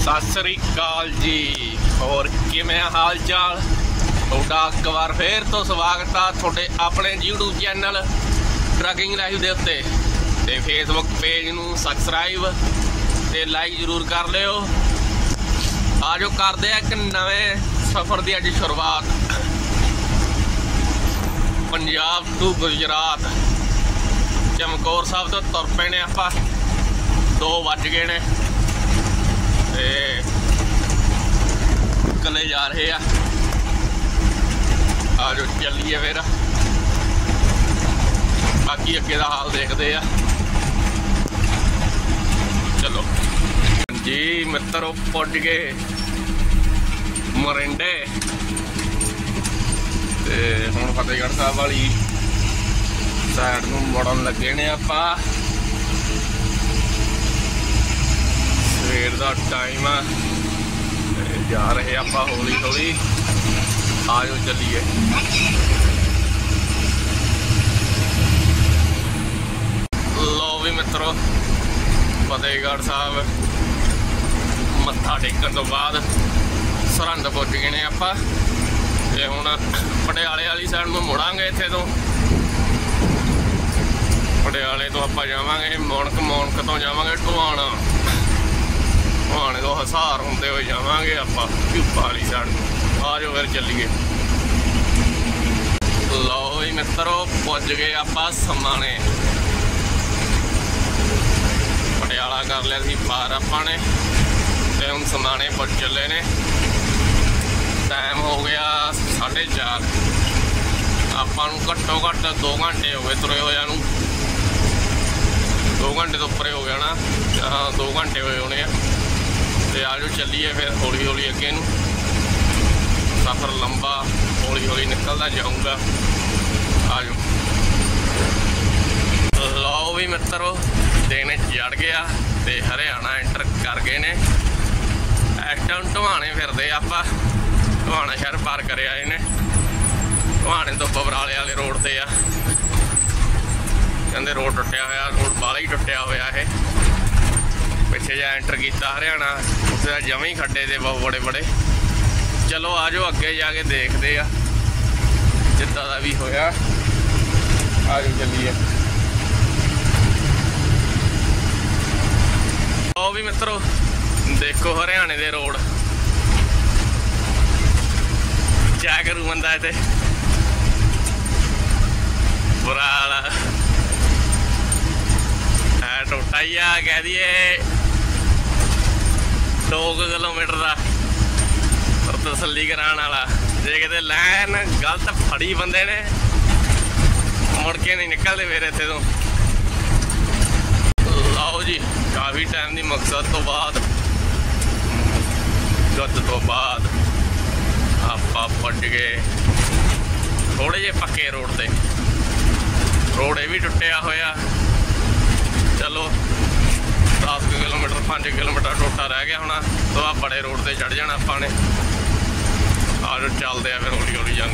सत श्री अकाल जी। और किवें हाल चाल तुहाडा? एक बार फिर तो स्वागत है तुहाडे अपने यूट्यूब चैनल ट्रकिंग लाइव दे उत्ते ते फेसबुक पेज नूं सबसक्राइब ते लाइक जरूर कर लिओ। आजो करदे एक नवें सफ़र की अज शुरुआत। पंजाब टू गुजरात चमकौर साहब तो तुर पे ने आपां 2 वज गए ने ते कले जा रहे हैं। आजो चलिए फिर बाकी अगे का हाल देखते हैं। चलो जी मित्रों पुज गए मोरिंडे ते हुण फतेहगढ़ साहब वाली साइड नूं मुड़न लगे ने आपां। सवेर का टाइम आ जा रहे आपां हौली हौली। आजो चलिए। लो भी मित्रों फतेहगढ़ साहब मत्था टेकन तो बाद सरहंद पुज गए ने आपां ते हुण पटियाले वाली साइड में मुड़ांगे। इत्थे तो पटियाले तो आपां जावांगे मोणक तो जावांगे ढुआणा। ढुआणे तो हिसार होंदे हुए जावांगे आपां झूपा वाली साइड। आजो फिर चलिए। लो जी मित्रों पुज गए आपां समाणे। पटियाला कर लिया सी पार आपां ने ते हुण समाणे पुज चले ने। टाइम हो गया 4:30। आपां नूं घट्टो घट्ट 2 घंटे हो गए तुरे होया नूं। 2 घंटे तो उपरे हो गया ना। हाँ 2 घंटे होए होने ते आजो चलिए फिर हौली हौली अगे नूं। सफ़र लंबा हौली हौली निकलता जाऊँगा। आजो। लो भी मित्रों दिन चढ़ गया ते हरियाणा एंटर कर गए ने। इस टाइम ढुआणे फिरदे आपां। ढुआणा शहर पार कर आए ने। ढुआणे तो बबराले वाले रोड ते आ। कहते रोड टुटिया होया, रोड बाला ही टुटिया होया है। पिछे जा एंटर किया हरियाणा उत्थे जमें ही खड्डे ते बहुत बड़े बड़े। चलो आजो अगे जाके देखते आ जिद्दां दा भी होया। आजो चलिए। आओ भी मित्रों देखो हरियाणे दे रोड क्या करूँ बंदा इत्थे बुरा हाल है। टोटा ही आ कह दिए 2 किलोमीटर का तसल्ली कराने वाला। जे किते लैन गलत फड़ी बंदे ने मुड़ के नहीं निकलते फिर इत्थे तो। लाओ जी काफ़ी टाइम की मकसद तो बाद गद तो बाद आपां पुज गए थोड़े जे पक्के रोड ते। रोड भी टुटिया होया। चलो 10 किलोमीटर 5 किलोमीटर टोटा रह गया होना तो आ बड़े रोड ते चढ़ जाना आपां ने। आजो चलते हैं फिर हौली हौली जान।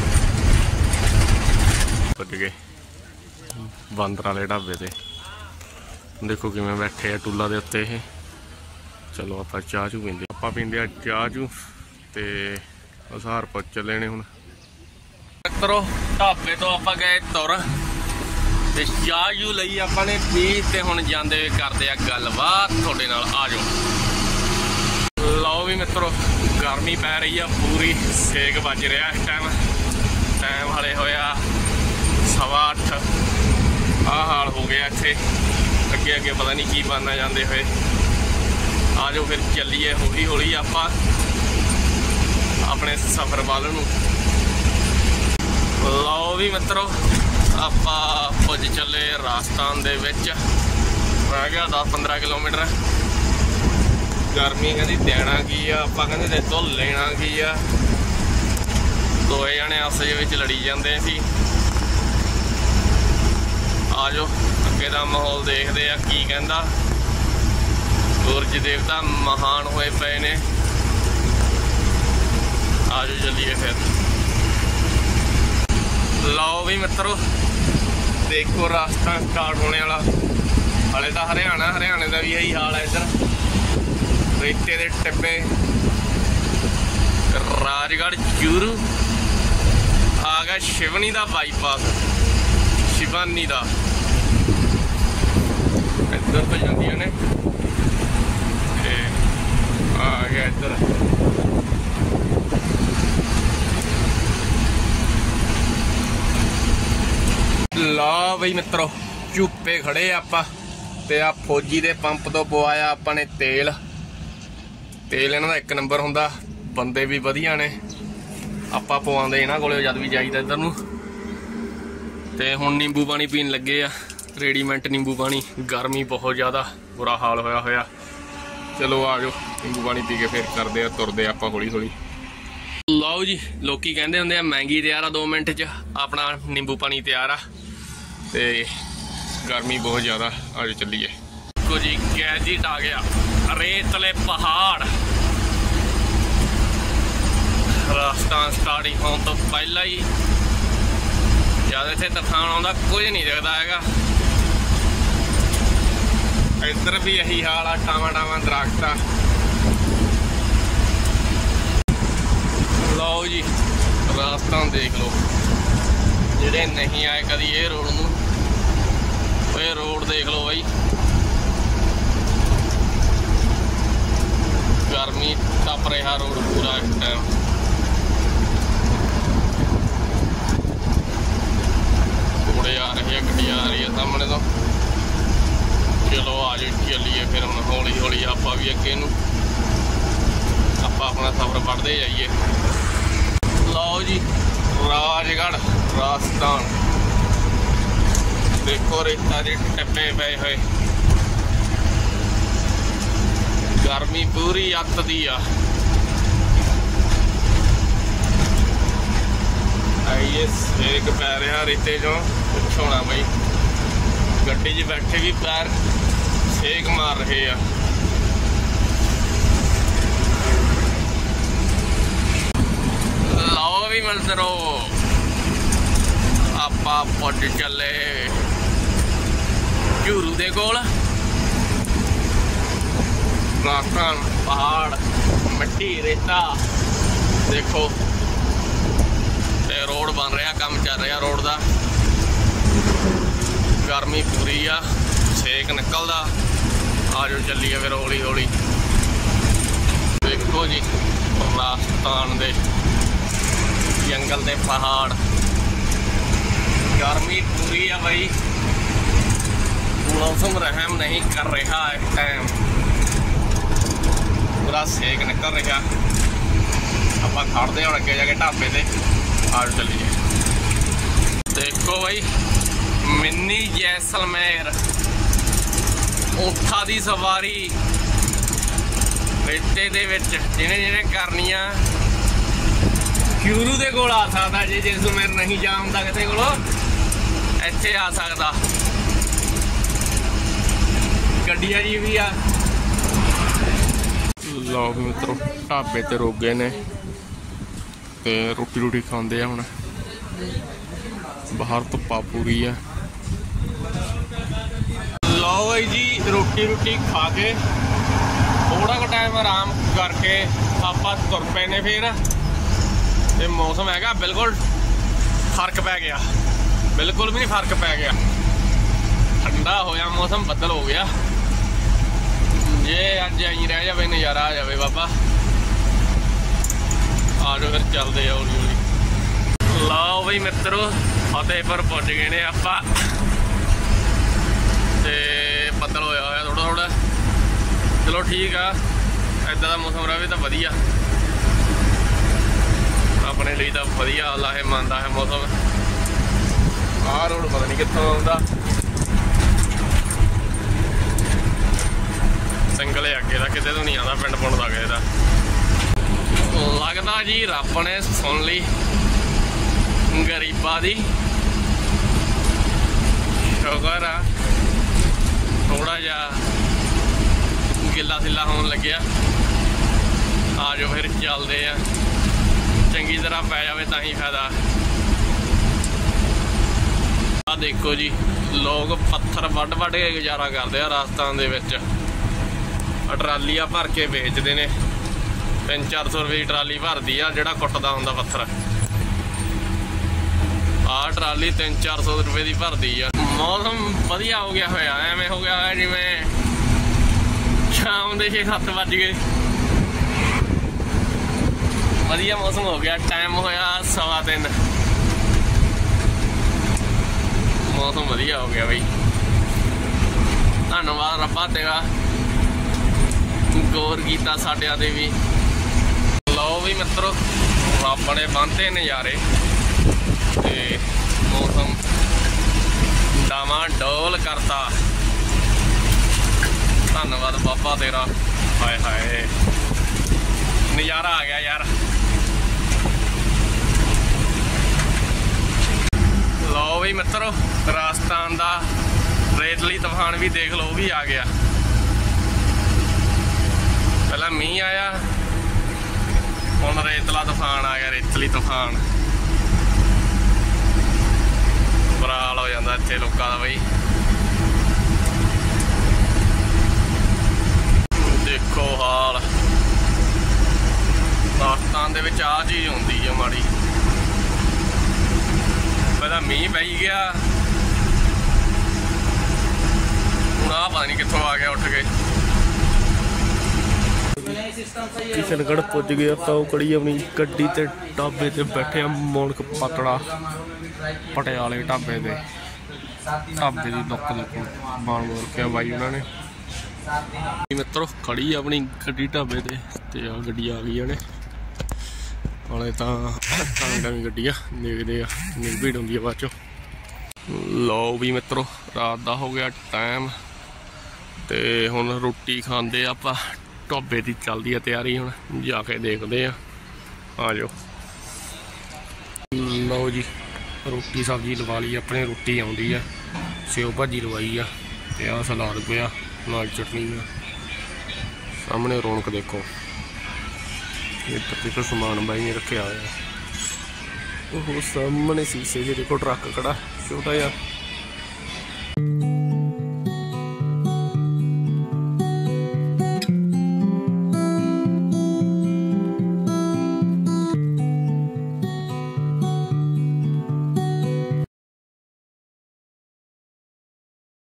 पुज गए बंदर वाले ढाबे ते। देखो किवें बैठे हैं टूला दे उत्ते ये। चलो आपां चाह चू पींदे। आपां पींदे चाह चू ते हिसार पुज चले ने हुण। मित्रों ढाबे तो आपां गए तुर ते चाह चू लई आपां ने पी ते हुण जांदे करदे आ गलबात तुहाडे नाल। आजो। लो भी मित्रों गर्मी पै रही है पूरी। सेक बज रहा इस टाइम हाले होया 8:15। आ हाल हो गया इत्थे। अगे अगे पता नहीं की बनना जाते हुए। आजो फिर चलिए हौली हौली आपां अपने सफ़र वाल नूं। लो भी मित्रों आपां पुज चले राजस्थान दे विच। रह गया 10-15 किलोमीटर। गर्मी कहती देना की आ, आपां कहते तो लेना की आ। 2 जने आपस विच लड़ी जाते सी। आजो अगे का माहौल देखते आ की कहंदा। सूरज देवता महान होए पे ने। आजो चलिए फिर। लाओ भी मित्रों देखो रास्ता स्टार्ट होने वाला। हाले तो हरियाणे का भी यही हाल है। इधर रेते दे टिब्बे, राजगढ़ चूरू, आ गया शिवनी का बाईपास, शिवानी का इधर तो जांदियां ने, आ गया इधर। ला बई मित्रों, झुप्पे खड़े आपां ते आ फौजी दे पंप तो पवाया आपां ने तेल। तेल इन्हां दा एक नंबर हुंदा, बंदे भी वधिया ने। आपां पवांदे इन्हां कोले जद भी जाईदा इधर नूं। ते हुण नींबू पानी पीन लगे आ, रेडीमेड नींबू पानी। गर्मी बहुत ज़्यादा, बुरा हाल होया होया। चलो आ जाओ नींबू पानी पी के फिर करदे आ, तुरदे आपां हौली हौली। लाओ जी, लोकी कहंदे हुंदे आ मैगी तैयार आ 2 मिनट च, अपना नींबू पानी तैयार आ। ते गर्मी बहुत ज़्यादा, आज चलिए। देखो जी गैजेट आ गया, रेतले पहाड़। रास्ता स्टार्टिंग होने तो पहला ही जब इतने तूफान आता कुछ नहीं दिखता है। इधर भी यही हाल आ, टावा टावा दरख्त आ। लो जी रास्ता देख लो, जेडे नहीं आए कभी ये रोड नूं, ये रोड देख लो भाई। गर्मी टप रहा रोड पूरा इस टाइम। घोड़े आ रहे हैं, गड्डी आ रही है सामने तो। चलो आ जाओ चलिए फिर हम हौली हौली आपा भी अगे नूं अपना सफर बढ़ते जाइए। लो जी राजगढ़ राजस्थान, देखो रेता के टिब्बे पे हुए, गर्मी पूरी अत दी आ। आइए सेक पै रहा रेते चो, पुछो ना बई। गड्डी च बैठे भी पैर सेक मार रहे आ। लाओ भी मिलदरो, आपा पुज चले झूरू दे कोल। राजस्थान पहाड़, मिट्टी, रेता देखो। ते रोड बन रहा, काम चल रहा रोड का। गर्मी पूरी आ, सेक निकलदा। आ जाओ चलिए फिर हौली हौली। देखो जी राजस्थान दे जंगल दे पहाड़, गर्मी पूरी है भाई। मौसम रहम नहीं कर रहा है इस टाइम, पूरा सेक निकल रहा। आप खड़ते हो अगे जाके ढाबे से, आ चलिए। देखो भाई मिनी जैसलमेर, ऊँठां दी सवारी रेते दे विच जिन्हें जिन्हें करनी आ। चूरू दे कोल आ सकदा जे जैसलमेर नहीं जामदा किते कोलो, इत्थे आ सकदा। गड्डियां जी भी आ। लो मित्रों ढाबे ते रुक गए ने ते रोटी रूटी खांदे आ। हुण बाहर धुप्पा पूरी है। लो भाई जी रोटी रूटी खा के थोड़ा का टाइम आराम करके आपा तुर पे ने। फिर ते मौसम हैगा बिल्कुल फर्क पै गया, बिल्कुल भी नहीं फर्क पै गया। ठंडा होया मौसम, बदल हो गया। जे अज आई रह जाए नज़ारा आ जाए बाबा। आ जाओ फिर चलते हैं हौली हौली। लाओ बई मित्रों फतेहपुर पुज गए ने आपां ते बदल होया होया थोड़ा थोड़ा। चलो ठीक आ, इदां दा मौसम रहे तो वधिया, अपने लिए तो वधिया लाहेमंद है मौसम। आ रोड पता नहीं कित्थों आउंदा, सिंगल अगे का किते तो नहीं आता, पिंड पुंड का किते दा। लगता जी रब ने सुन ली गरीबा दी, शुकर आ। थोड़ा जा गिला सिला होने लगे। आ जाओ फिर चलते हैं, चंगी तरह पै जाए तो ही फायदा। आ देखो जी लोग पत्थर वड्ड वड्ड के गुजारा करते हैं राजस्थान दे विच। ट्राली आ भर के बेचते ने 300-400 रुपये की ट्राली भरती आ ਜਿਹੜਾ ਕੁੱਟਦਾ ਹੁੰਦਾ पत्थर। आ ट्राली 300-400 रुपये की भरती आ। मौसम वधिया हो गया होया, एवें हो गया होया जिवें शाम के 6-7 बज गए। वधिया मौसम हो गया। टाइम होया 3:15। मौसम वधिया हो गया बई। धन्यवाद रब्बा तेरा, गौर किया साडिया दे भी। लो भी मित्रों, रब ने बंधे नज़ारे ते मौसम डामाडोल करता। धन्यवाद बाबा तेरा। हाय हाय नज़ारा आ गया यार। लो भी मित्रों, राजस्थान का रेतली तूफान भी देख लो, भी आ गया। पहला मीह आया, हुण रेतला तूफान आ गया। रेतली तूफान बुरा हाल हो जाता इत्थे लोगों का बई। देखो हाल राजस्थान दे विच आ चीज़ होंदी है माड़ी। पहला मीह पई गया, हुण आ पता नहीं कित्थों आ गया उठ के। किशनगढ़ पुज गया तो कड़ी अपनी गड्डी ते ढाबे ते बैठे मोनक पातड़ा पटियाले ढाबे ते। ढाबे की लुक देखो बाल बोल के बाई उन्होंने। मित्रों खड़ी अपनी गड्डी ढाबे ते आ गड्डी आ गई ने हाले तो नवीं गड्डी आ, देखते कितनी भीड़ होंगी है बाद चो। लो भी मित्रों रात का हो गया टाइम ते हुण रोटी खांदे आपां। ढाबे की चलती है तैयारी, हुण जाके देखते हैं। आ जाओ। लो जी रोटी सब्जी लवा ली अपने। रोटी आउंदी है, सेव भाजी लवाई आ ते आ सलाद पिया नाल चटनी। सामने रौनक देखो। इधर देखो समान बाई ने रखा है। ओह सामने शीशे जे देखो ट्रक खड़ा छोटा जिहा।